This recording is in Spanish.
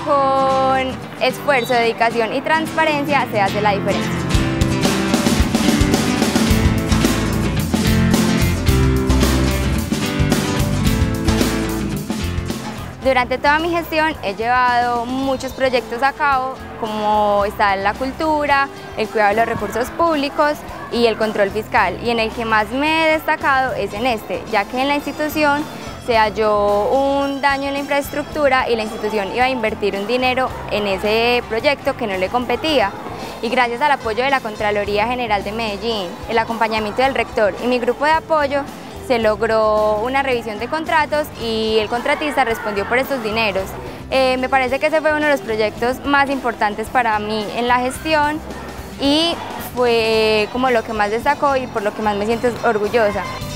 con esfuerzo, dedicación y transparencia se hace la diferencia. Durante toda mi gestión he llevado muchos proyectos a cabo, como está la cultura, el cuidado de los recursos públicos y el control fiscal, y en el que más me he destacado es en este, ya que en la institución se halló un daño en la infraestructura y la institución iba a invertir un dinero en ese proyecto que no le competía. Y gracias al apoyo de la Contraloría General de Medellín, el acompañamiento del rector y mi grupo de apoyo, se logró una revisión de contratos y el contratista respondió por estos dineros. Me parece que ese fue uno de los proyectos más importantes para mí en la gestión y fue como lo que más destacó y por lo que más me siento orgullosa.